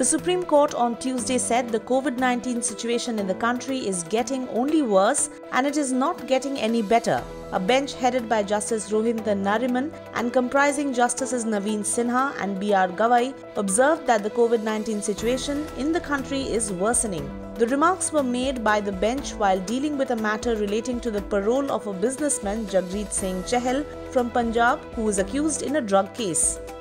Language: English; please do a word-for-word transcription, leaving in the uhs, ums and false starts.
The Supreme Court on Tuesday said the COVID nineteen situation in the country is getting only worse and it is not getting any better. A bench headed by Justice Rohinton Nariman and comprising Justices Navin, Sinha and B R Gavai observed that the COVID nineteen situation in the country is worsening. The remarks were made by the bench while dealing with a matter relating to the parole of a businessman, Jagjit Singh Chahal, from Punjab, who is accused in a drug case.